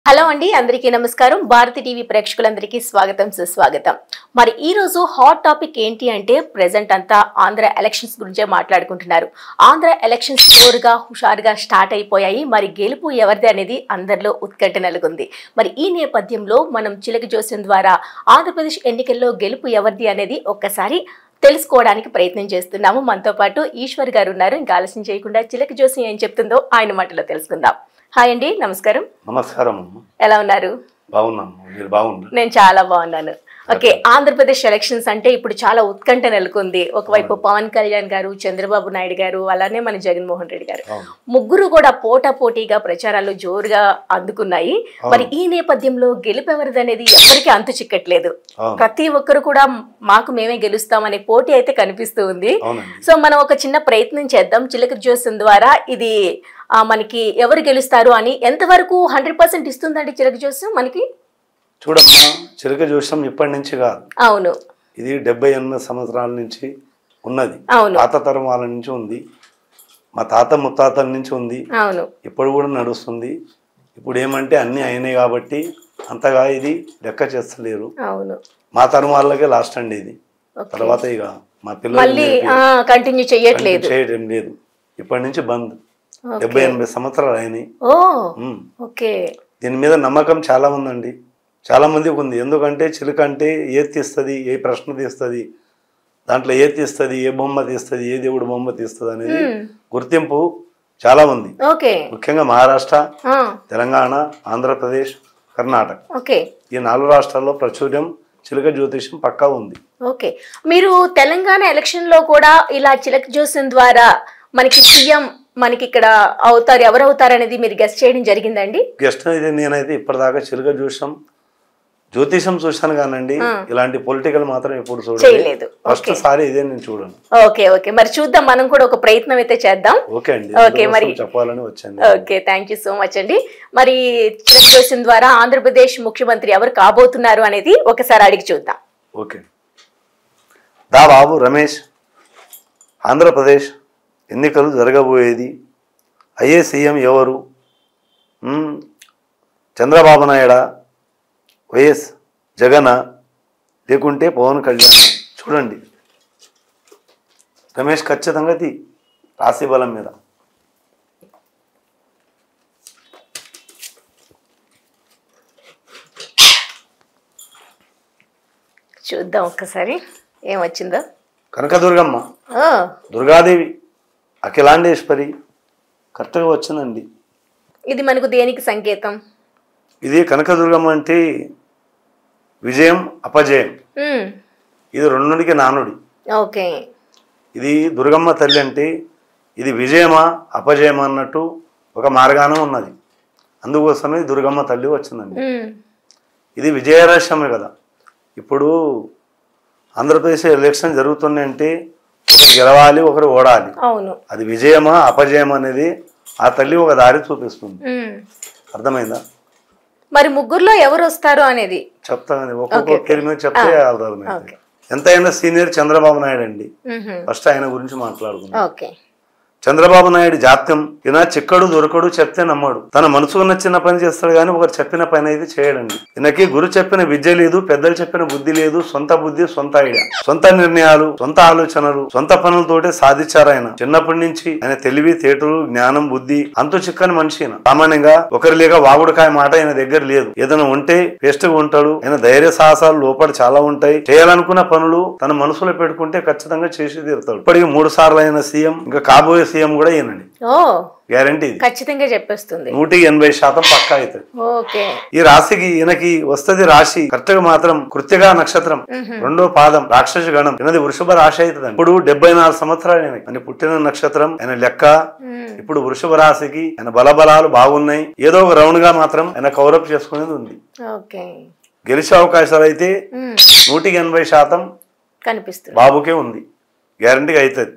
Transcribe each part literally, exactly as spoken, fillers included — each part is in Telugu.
హలో అండి అందరికీ నమస్కారం భారతి టీవీ ప్రేక్షకులందరికీ స్వాగతం సుస్వాగతం మరి ఈ రోజు హాట్ టాపిక్ ఏంటి అంటే ప్రెజెంట్ అంతా ఆంధ్ర ఎలక్షన్స్ గురించే మాట్లాడుకుంటున్నారు ఆంధ్ర ఎలక్షన్స్ జోరుగా హుషారుగా స్టార్ట్ అయిపోయాయి మరి గెలుపు ఎవరిది అనేది అందరిలో ఉత్కంఠ నెలకొంది మరి ఈ నేపథ్యంలో మనం చిలక జోస్యం ద్వారా ఆంధ్రప్రదేశ్ ఎన్నికల్లో గెలుపు ఎవరిది అనేది ఒక్కసారి తెలుసుకోవడానికి ప్రయత్నం చేస్తున్నాము మనతో పాటు ఈశ్వర్ గారు ఉన్నారు ఇంకా ఆలస్యం చేయకుండా చిలక జోస్యం ఏం చెప్తుందో ఆయన మాటలో తెలుసుకుందాం హాయ్ అండి నమస్కారం నమస్కారం ఎలా ఉన్నారు బాగున్నాను మీరు బాగున్నారు నేను చాలా బాగున్నాను ఓకే ఆంధ్రప్రదేశ్ ఎలక్షన్స్ అంటే ఇప్పుడు చాలా ఉత్కంఠ నెలకొంది ఒకవైపు పవన్ కళ్యాణ్ గారు చంద్రబాబు నాయుడు గారు అలానే మన జగన్మోహన్ రెడ్డి గారు ముగ్గురు కూడా పోటా పోటీగా ప్రచారాలు జోరుగా అందుకున్నాయి మరి ఈ నేపథ్యంలో గెలుపెవరిది అనేది ఎవరికి అంతు చిక్కట్లేదు ప్రతి ఒక్కరు కూడా మాకు మేమే గెలుస్తామనే పోటీ అయితే కనిపిస్తూ ఉంది సో మనం ఒక చిన్న ప్రయత్నం చేద్దాం చిలక జోస్యం ద్వారా ఇది మనకి ఎవరు గెలుస్తారు అని ఎంతవరకు హండ్రెడ్ పర్సెంట్ ఇస్తుందండి చిలక జోస్యం మనకి చూడమ్మా చిలక జోస్యం ఇప్పటి నుంచి కాదు అవును ఇది డెబ్బై ఎనిమిది సంవత్సరాల నుంచి ఉన్నది అవును తాత తరం వాళ్ళ నుంచి ఉంది మా తాత ముత్తాతల నుంచి ఉంది అవును ఇప్పుడు కూడా నడుస్తుంది ఇప్పుడు ఏమంటే అన్ని అయినాయి కాబట్టి అంతగా ఇది లెక్క చేస్తలేరు అవును మా తరం వాళ్ళకే లాస్ట్ అండి ఇది తర్వాత ఇక మా పిల్లలు కంటిన్యూ చేయట్లేదు చేయడం లేదు ఇప్పటి నుంచి బంద్ డెబ్బై ఎనిమిది సంవత్సరాలు అయినాయి ఓకే దీని మీద నమ్మకం చాలా ఉందండి చాలా మందికి ఉంది ఎందుకంటే చిలుక అంటే ఏ తీస్తుంది ఏ ప్రశ్న తీస్తుంది దాంట్లో ఏ తీస్తుంది ఏ బొమ్మ తీస్తుంది ఏ దేవుడు బొమ్మ తీస్తుంది అనేది గుర్తింపు చాలా ఉంది ముఖ్యంగా మహారాష్ట్ర తెలంగాణ ఆంధ్రప్రదేశ్ కర్ణాటక ఈ నాలుగు రాష్ట్రాల్లో ప్రాచుర్యం చిలక జ్యోతిషం పక్కా ఉంది ఓకే మీరు తెలంగాణ ఎలక్షన్ లో కూడా ఇలా చిలక జ్యోతిషం ద్వారా మనకి సీఎం మనకి ఇక్కడ అవుతారు ఎవరు అవుతారు అనేది మీరు గెస్ట్ చేయడం జరిగిందండి గెస్ట్ అయితే నేనైతే ఇప్పటిదాకా చిలక జ్యోతిషం జ్యోతిషం చూశాను కానండి ఇలాంటి పొలిటికల్ మాత్రం ఎప్పుడు చూడలేదు ఫస్ట్ సారి ఇదే నేను చూడను ఓకే ఓకే మరి చూద్దాం మనం కూడా ఒక ప్రయత్నం అయితే చేద్దాం ఓకే అండి ఓకే మరి చెప్పాలని వచ్చాను okay thank you so much అండి మరి చిలక జ్యోతిషం ద్వారా ఆంధ్రప్రదేశ్ ముఖ్యమంత్రి ఎవరు కాబోతున్నారు అనేది ఒకసారి అడిగి చూద్దాం ఓకే దా బాబు రమేష్ ఆంధ్రప్రదేశ్ ఎన్నికలు జరగబోయేది అయ్యే సీఎం ఎవరు చంద్రబాబు నాయుడా వైఎస్ జగన్ లేకుంటే పవన్ కళ్యాణ్ చూడండి రమేష్ ఖచ్చితంగా తీ రాశి బలం మీద చూద్దాం ఒక్కసారి ఏమొచ్చిందో కనకదుర్గమ్మ దుర్గాదేవి అఖిలాండేశ్వరి కరెక్ట్గా వచ్చిందండి ఇది మనకు దేనికి సంకేతం ఇది కనకదుర్గమ్మ అంటే విజయం అపజయం ఇది రెండుకి నానుడి ఓకే ఇది దుర్గమ్మ తల్లి అంటే ఇది విజయమా అపజయమా అన్నట్టు ఒక మార్గానం ఉన్నది అందుకోసమే దుర్గమ్మ తల్లి వచ్చిందండి ఇది విజయరహస్యమే కదా ఇప్పుడు ఆంధ్రప్రదేశ్ ఎలక్షన్ జరుగుతున్నాయంటే ఒకరు గెలవాలి ఒకరు ఓడాలి అది విజయమా అపజయం అనేది ఆ తల్లి ఒక దారి చూపిస్తుంది అర్థమైందా మరి ముగ్గురులో ఎవరు వస్తారు అనేది చెప్తాను ఒక్కొక్క పేరు మీద చెప్తే అర్థమైంది ఎంతైనా సీనియర్ చంద్రబాబు నాయుడు అండి ఫస్ట్ ఆయన గురించి మాట్లాడుకుందాం చంద్రబాబు నాయుడు జాత్యం ఈయన చిక్కడు దొరకడు చెప్తే నమ్మడు తన మనసుకు నచ్చిన పని చేస్తాడు కానీ ఒకరు చెప్పిన పని అయితే చేయడండి ఈయనకి గురు చెప్పిన విద్య లేదు పెద్దలు చెప్పిన బుద్ధి లేదు సొంత బుద్ధి సొంత ఐడియా సొంత నిర్ణయాలు సొంత ఆలోచనలు సొంత పనులతోటే సాధించారు ఆయన చిన్నప్పటి నుంచి ఆయన తెలివి తేటలు జ్ఞానం బుద్ధి అంతు చిక్కని మనిషి ఆయన సామాన్యంగా ఒకరి లేక వాగుడుకాయ మాట ఆయన దగ్గర లేదు ఏదైనా ఉంటే వేస్ట్ గా ఉంటాడు ఆయన ధైర్య సాహసాలు లోపల చాలా ఉంటాయి చేయాలనుకున్న పనులు తన మనసులో పెట్టుకుంటే ఖచ్చితంగా చేసి తీరుతాడు ఇప్పటికి మూడు సార్లు అయిన సీఎం ఇంకా కాబోయే సీఎం కూడా ఈయనండి గ్యారంటీ ఖచ్చితంగా చెప్పేస్తుంది నూటికి ఎనభై శాతం పక్కా అవుతుంది ఈ రాశికి ఈయనకి వస్తది రాశి కరెక్ట్ గా మాత్రం కృత్తిగా నక్షత్రం రెండో పాదం రాక్షస గణం ఈయనది వృషభ రాశి అవుతుంది ఇప్పుడు డెబ్బై నాలుగు సంవత్సరాలు ఆయన ఆయన పుట్టిన నక్షత్రం ఆయన లెక్క ఇప్పుడు వృషభ రాశికి ఆయన బలబలాలు బాగున్నాయి ఏదో ఒక రౌండ్ గా మాత్రం ఆయన కౌరప్ చేసుకునేది ఉంది గెలిచే అవకాశాలు అయితే నూటికి ఎనభై శాతం కనిపిస్తుంది బాబుకే ఉంది గ్యారంటీగా అవుతుంది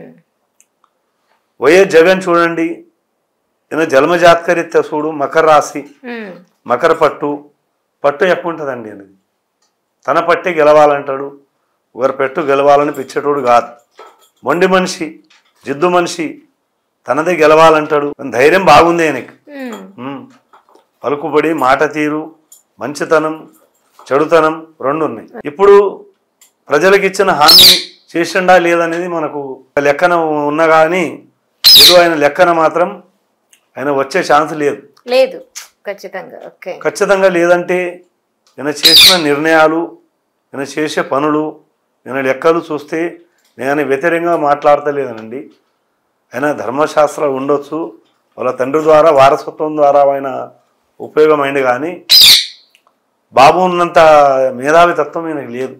వైఎస్ జగన్ చూడండి ఈయన జన్మ జాతకరీత్యా చూడు మకర రాశి మకర పట్టు పట్టు ఎక్కువ ఉంటుందండి అనేది తన పట్టే గెలవాలంటాడు ఒకరి పెట్టు గెలవాలని పిచ్చేటోడు కాదు మొండి మనిషి జిద్దు మనిషి తనదే గెలవాలంటాడు ధైర్యం బాగుంది ఆయనకి పలుకుబడి, మాట తీరు, మంచితనం, చెడుతనం రెండు ఉన్నాయి. ఇప్పుడు ప్రజలకు ఇచ్చిన హామీ చేసిండా లేదనేది మనకు లెక్కన ఉన్నా కానీ ఏదో ఆయన లెక్కన మాత్రం ఆయన వచ్చే ఛాన్స్ లేదు లేదు ఖచ్చితంగా. ఓకే, ఖచ్చితంగా లేదంటే ఈయన చేసిన నిర్ణయాలు, ఈయన చేసే పనులు, ఈయన లెక్కలు చూస్తే నేను వ్యతిరేకంగా మాట్లాడతలేదనండి. ఆయన ధర్మశాస్త్రాలు ఉండొచ్చు, వాళ్ళ తండ్రి ద్వారా వారసత్వం ద్వారా ఆయన ఉపయోగమైంది, కానీ బాబు ఉన్నంత మేధావి తత్వం ఈయనకి లేదు.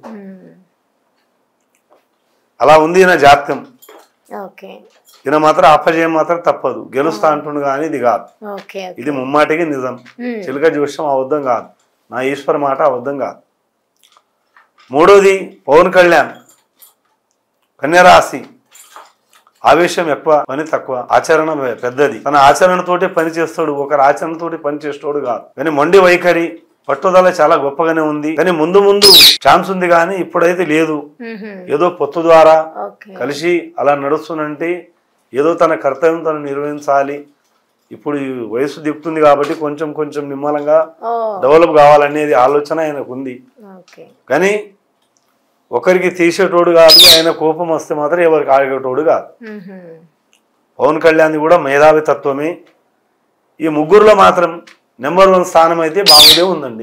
అలా ఉంది ఈయన జాతకం. ఈయన మాత్రం అపజయం మాత్రం తప్పదు, గెలుస్తా అంటుండు కానీ ఇది కాదు. ఇది ముమ్మాటికి నిజం. చిలుక జోష్యం అబద్ధం కాదు, నా ఈశ్వర మాట అబద్ధం కాదు. మూడోది పవన్ కళ్యాణ్ కన్యరాశి, ఆవేశం ఎక్కువ, పని తక్కువ, ఆచరణ పెద్దది. తన ఆచరణతోటి పని చేస్తాడు, ఒకరి ఆచరణతోటి పని చేస్తాడు కాదు. కానీ మొండి వైఖరి, పట్టుదల చాలా గొప్పగానే ఉంది. కానీ ముందు ముందు ఛాన్స్ ఉంది, కానీ ఇప్పుడైతే లేదు. ఏదో పొత్తు ద్వారా కలిసి అలా నడుస్తున్నంటే ఏదో తన కర్తవ్యం తను నిర్వహించాలి. ఇప్పుడు వయసు దిగుతుంది కాబట్టి కొంచెం కొంచెం నిమ్మలంగా డెవలప్ కావాలనేది ఆలోచన ఆయనకు ఉంది. కానీ ఒకరికి తీసేటోడు కాదు, ఆయన కోపం వస్తే మాత్రం ఎవరికి ఆగేటోడు కాదు. పవన్ కళ్యాణ్ కూడా మేధావి తత్వమే. ఈ ముగ్గురులో మాత్రం నెంబర్ వన్ స్థానం అయితే బాబుదే ఉందండి.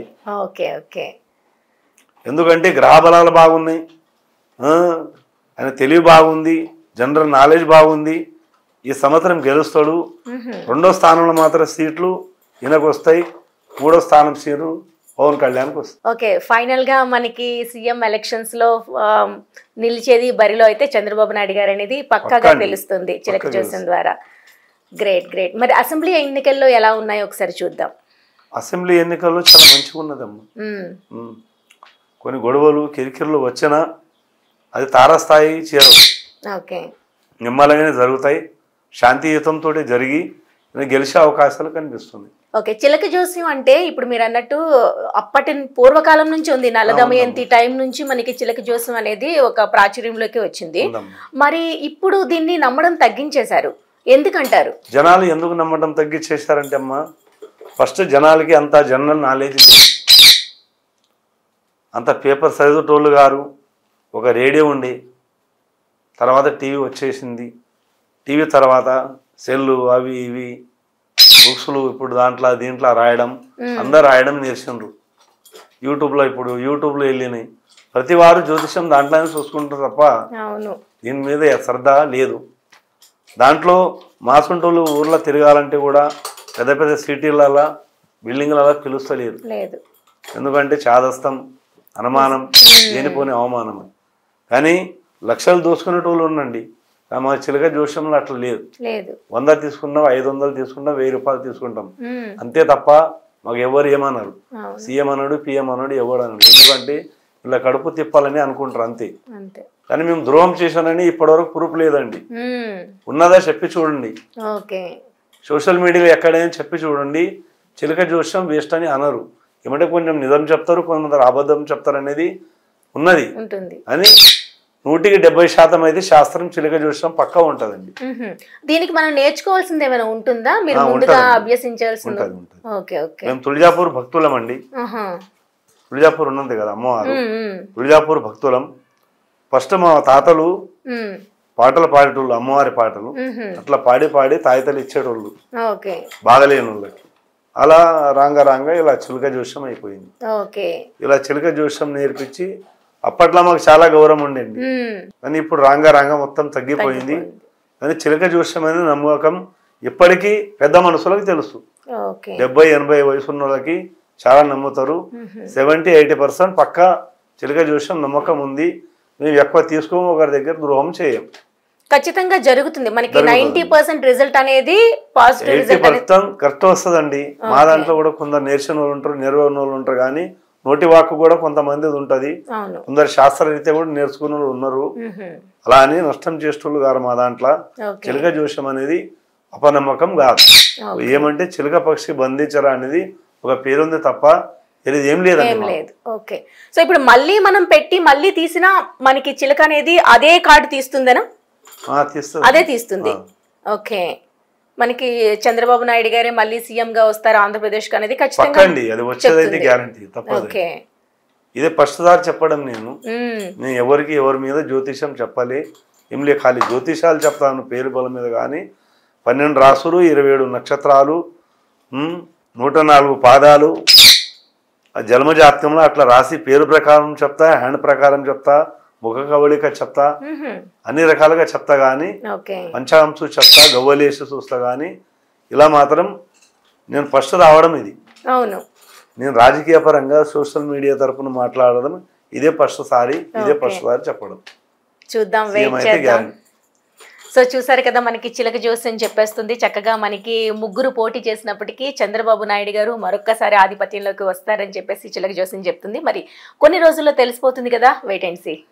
ఎందుకంటే గ్రహ బలాలు బాగున్నాయి, ఆయన తెలివి బాగుంది, జనరల్ నాలెడ్జ్ బాగుంది. ఈ సంవత్సరం గెలుస్తాడు. రెండో స్థానంలో మాత్రం సీట్లు ఈయనకు వస్తాయి, మూడో స్థానం సీట్లు పవన్ కళ్యాణ్కి వస్తాయి. ఓకే, ఫైనల్ గా మనకి సీఎం ఎలక్షన్స్ లో నిలిచేది బరిలో అయితే చంద్రబాబు నాయుడు గారు అనేది పక్కాగా తెలుస్తుంది చిలక జోస్యం ద్వారా. Great great. మరి అసెంబ్లీ ఎన్నికల్లో ఎలా ఉన్నాయో ఒకసారి చూద్దాం. అసెంబ్లీ ఎన్నికల్లో చాలా మంచిగా ఉన్నదమ్మా. కొన్ని గొడవలు కిరికిరులు వచ్చినా అది తారాస్థాయి చేరవు, నిమ్మలంగానే జరుగుతాయి. శాంతియుతంతో జరిగి గెలిచే అవకాశాలు కనిపిస్తుంది. ఓకే, చిలక జోస్యం అంటే ఇప్పుడు మీరు అన్నట్టు అప్పటి పూర్వకాలం నుంచి ఉంది. నల దమయంతి టైం నుంచి మనకి చిలక జోస్యం అనేది ఒక ప్రాచుర్యంలోకి వచ్చింది. మరి ఇప్పుడు దీన్ని నమ్మడం తగ్గించేశారు, ఎందుకంటారు? జనాలు ఎందుకు నమ్మడం తగ్గించేశారంటే అమ్మా, ఫస్ట్ జనాలకి అంత జనరల్ నాలెడ్జ్ లేదు. అంత పేపర్ చదివేటోళ్ళు గారు, ఒక రేడియో ఉండి తర్వాత టీవీ వచ్చేసింది. టీవీ తర్వాత సెల్లు అవి ఇవి బుక్స్లు, ఇప్పుడు దాంట్లో దీంట్లో రాయడం, అందరు రాయడం నేర్చుండ్రు. యూట్యూబ్లో ఇప్పుడు యూట్యూబ్లో వెళ్ళినాయి, ప్రతి వారు జ్యోతిషం దాంట్లోనే చూసుకుంటారు తప్ప దీని మీద శ్రద్ధ లేదు. దాంట్లో మాసుంటోళ్ళు ఊర్లో తిరగాలంటే కూడా పెద్ద పెద్ద సిటీలలో బిల్డింగ్లలో పిలుస్తలేదు. ఎందుకంటే చాదస్తం, అనుమానం, దేనిపోని అవమానం. కానీ లక్షలు దోసుకునేటోళ్ళు ఉండండి, మా చిలక జోష్యంలో అట్లా లేదు. వంద తీసుకున్నాం, ఐదు వందలు తీసుకుంటాం, వెయ్యి రూపాయలు తీసుకుంటాం అంతే తప్ప మాకు ఎవరు ఏమన్నారు. సీఎం అన్నాడు, పిఎం అన్నాడు, ఎవడు అన్నాడు. ఎందుకంటే ఇలా కడుపు తిప్పాలని అనుకుంటారు అంతే. కానీ మేము ద్రోహం చేశానని ఇప్పటివరకు ప్రూఫ్ లేదండి. ఉన్నదా చెప్పి చూడండి, సోషల్ మీడియాలో ఎక్కడైనా చెప్పి చూడండి. చిలక జోష్యం వేస్ట్ అని అనరు. ఏమంటే కొంచెం నిజం చెప్తారు, కొందరు అబద్ధం చెప్తారు అనేది ఉన్నది. అని నూటికి డెబ్బై శాతం అయితే శాస్త్రం చిలక జోష్యం పక్కా ఉంటదండి. దీనికి మనం నేర్చుకోవాల్సింది ఏమైనా ఉంటుందా? మీరు ముందుగా అభ్యసించాల్సింది? మేము తులజాపూర్ భక్తులం అండి. తులజాపూర్ ఉన్నది కదా అమ్మవారు, తులజాపూర్ భక్తులం. ఫస్ట్ మా తాతలు పాటలు పాడేటోళ్ళు, అమ్మవారి పాటలు అట్లా పాడి పాడి తాయితలు ఇచ్చేటోళ్ళు బాగలేని వాళ్ళకి. అలా రాంగ రాంగ ఇలా చిలక జోష్యం అయిపోయింది. ఇలా చిలక జోష్యం నేర్పించి అప్పట్లో మాకు చాలా గౌరవం ఉండండి. కానీ ఇప్పుడు రాంగ రాంగ మొత్తం తగ్గిపోయింది. కానీ చిలక జోష్యం అనేది నమ్మకం ఇప్పటికీ పెద్ద మనుషులకు తెలుసు. డెబ్బై ఎనభై వయసు ఉన్న వాళ్ళకి చాలా నమ్ముతారు. సెవెంటీ ఎయిటీ పర్సెంట్ పక్కా చిలక జోష్యం నమ్మకం ఉంది. మేము ఎక్కువ తీసుకోము, ఒకరి దగ్గర ద్రోహం చేయం. ఖచ్చితంగా జరుగుతుంది. మనకి నైన్టీ పర్సెంట్ రిజల్ట్ అనేది పాజిటివ్ రిజల్ట్ కరెక్ట్ వస్తుందండి. మా దాంట్లో కూడా కొందరు నేర్చిన వాళ్ళు ఉంటారు, నెరవేరిన వాళ్ళు ఉంటారు. కానీ నోటి వాక్కు కూడా కొంతమంది ఉంటది, కొందరు శాస్త్రరీత్యా కూడా నేర్చుకున్న వాళ్ళు ఉన్నారు. అలా అని నష్టం చేసేటోళ్ళు గారు మా దాంట్లో. చిలక జోష్యం అనేది అపనమ్మకం కాదు. ఏమంటే చిలక పక్షి బంధించరా అనేది ఒక పేరుంది తప్ప ఏం లేదు. ఓకే, సో ఇప్పుడు మళ్ళీ మనం పెట్టి మళ్ళీ తీసినా మనకి చిలక అనేది అదే కార్డు తీస్తుందనా? అదే తీస్తుంది. ఓకే, మనకి చంద్రబాబు నాయుడు గారే మళ్ళీ సీఎం గా వస్తారు ఆంధ్రప్రదేశ్ అనేది ఖచ్చితంగా పక్కండి, అది వచ్చేదైతే గ్యారంటీ తప్పదు. ఓకే, ఇదే ఫస్ట్ సారి చెప్పడం నేను నేను ఎవరికి ఎవరి మీద జ్యోతిషం చెప్పాలి ఏం లే, ఖాళీ జ్యోతిషాలు చెప్తాను పేరు బలం మీద. కానీ పన్నెండు రాసులు, ఇరవై ఏడు నక్షత్రాలు, నూట నాలుగు పాదాలు, జన్మజాతకంలో అట్లా రాసి పేరు ప్రకారం చెప్తా, హ్యాండ్ ప్రకారం చెప్తా, ముఖ కవళిక చెప్తా, అన్ని రకాలుగా చెప్తా. కానీ పంచాంశు చెప్తా, గవ్వలేసి చూస్తా. కానీ ఇలా మాత్రం నేను ఫస్ట్ రావడం ఇది. అవును, నేను రాజకీయ పరంగా సోషల్ మీడియా తరఫున మాట్లాడడం ఇదే ఫస్ట్ సారి, ఇదే ఫస్ట్ సారి చెప్పడం. చూద్దాం, వెయిట్ చేద్దాం. సో చూసారు కదా, మనకి చిలక జోస్యం చెప్పేస్తుంది చక్కగా. మనకి ముగ్గురు పోటీ చేసినప్పటికీ చంద్రబాబు నాయుడు గారు మరొక్కసారి ఆధిపత్యంలోకి వస్తారని చెప్పేసి చిలక జోస్యం చెప్తుంది. మరి కొన్ని రోజుల్లో తెలిసిపోతుంది కదా, వెయిట్ అండ్ సీ.